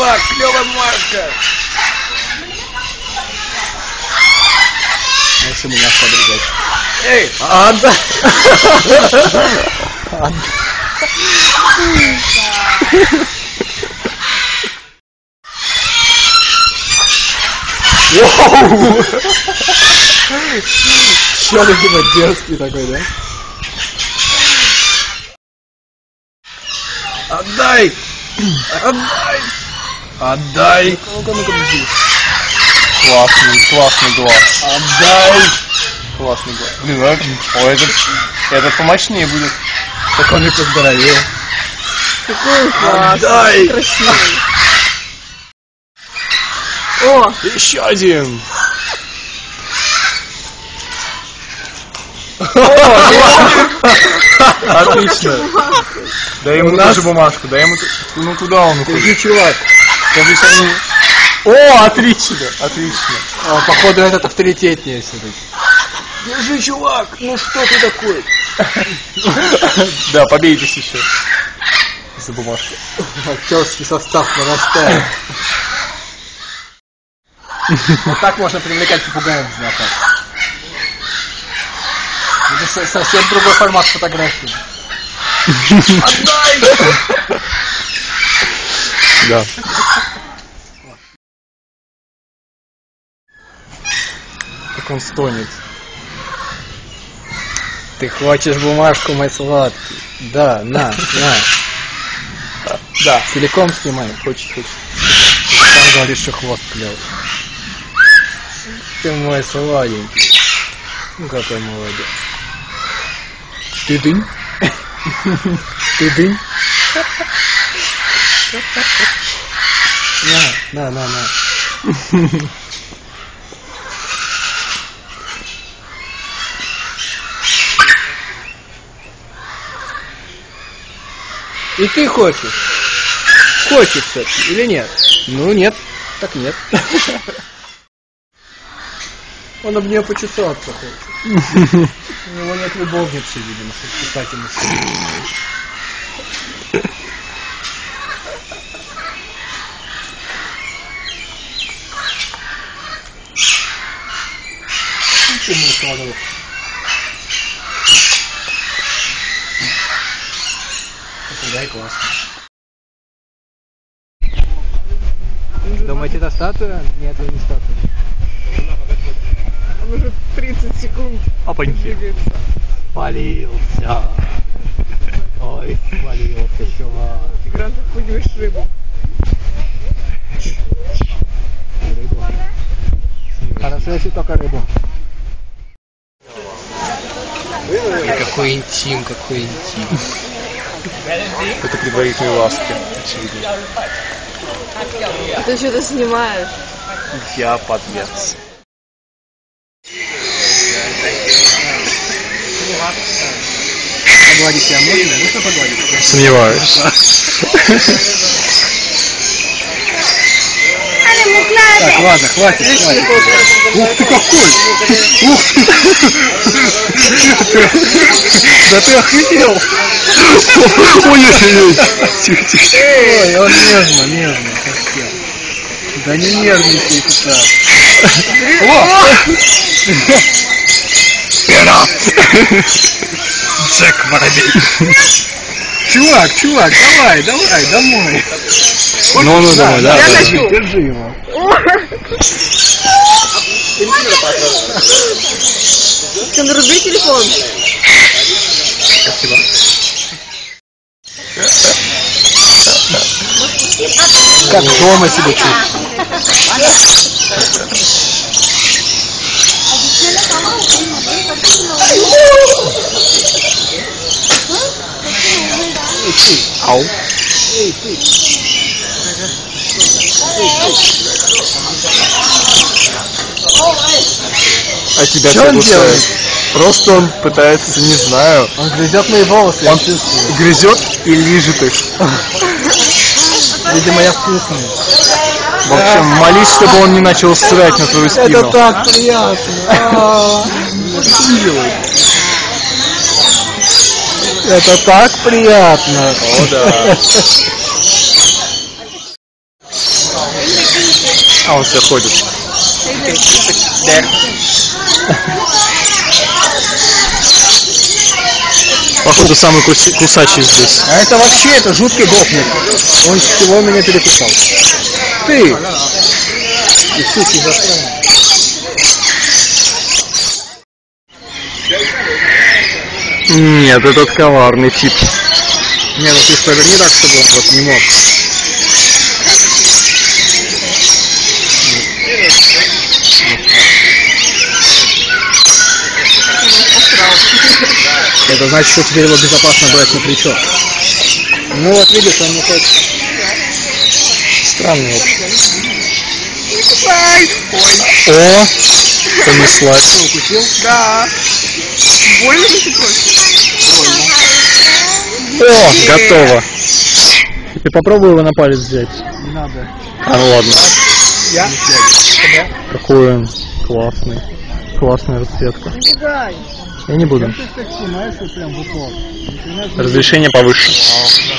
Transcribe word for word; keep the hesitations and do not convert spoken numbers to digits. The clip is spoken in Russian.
чувак, клёвая марка. Если меня подрезать. Эй, отдай! Воу! Чё ты типа дерзкий такой, да? отдай! Отдай! Отдай! Ну-ка, ну-ка, подожди. Классный, классный глаз. Отдай! Классный глаз. Блин, ну это... О, этот... Этот помощнее будет. Так он и поздоровел. Какой классный, Отдай! красивый. О, Еще один. Отлично. Дай ему тоже бумажку. Дай ему... Ну куда он уходит? Иди, чувак. Скажи, что они... О, отлично, отлично. А, походу этот авторитетнее все-таки. Держи, чувак! Ну что ты такой? Да, побейтесь еще. За бумажку. Актерский состав нарастает. Вот так можно привлекать попугаев в зоопарк. Это со- совсем другой формат фотографии. Отдай! Да. Как он стонет. Ты хочешь бумажку, мой сладкий? Да, на, на. Да. Целиком снимай. Хочешь, хочешь. Ты сам говоришь, что хвост клёвый. Ты мой сладенький. Ну какой молодец. Ты дынь? Ты дынь? На, на, на, на. И ты хочешь? Хочешь все-таки или нет? Ну нет, так нет. Он об нее почесаться хочет. У него нет любовницы, видимо, чтобы писать ему стихи. Ничего не складывал. Попугай классный. Думаете, это статуя? Нет, это не статуя. он уже тридцать секунд Опаньки. двигается. Спалился. Ой, спалился, чувак. Игрант, отпугиваешь рыбу. Рыбу. Хорошо, если только рыбу. Какой интим, какой интим. Это предварительные ласки, очевидно. А ты что-то снимаешь. Я подлец. Погладить тебя можно? Можно погладить тебя? Сомневаюсь. Так, ладно, хватит, хватит. Ух ты какой! Ух ты! Да ты охренел! Ой-ой-ой! Тихо, тихо. Ой, он нежно, нежно совсем. Да не нервничай ты так. Джек Воробей. Чувак, чувак, давай, давай, домой. Ну, ну, давай, да. Я да. хочу. Держи его. Ты наруби телефон. Спасибо. Как дома себя чувствуешь? Ау. Эй, ты. А тебя Что что он кусает? делает? Просто он пытается, не знаю, Он грызет мои волосы, я он чувствую. грызет и лижет их. Видимо, я вкусный. В общем, молись, чтобы он не начал ссрать на твою спину. Это так приятно. Это так приятно. О, да. А он все ходит. Походу самый куси- кусачий здесь. А это вообще, это жуткий гопник. Он всего меня перекусал. Ты! И суки засрал. Нет, этот коварный тип. Не, ну ты поверни так, чтобы он вот не мог. Это значит, что теперь его безопасно брать на плечо. Ну вот видишь, он не хочет. Странный вообще. О, понеслась. Укусил? Да. Больно до сих пор? О, готово. Ты попробуй его на палец взять. Не надо. А ну ладно. Я? Какой он классный. Классная расцветка. Убегай. Я не буду. Ты так снимаешь вот прям в упор. Разрешение повыше.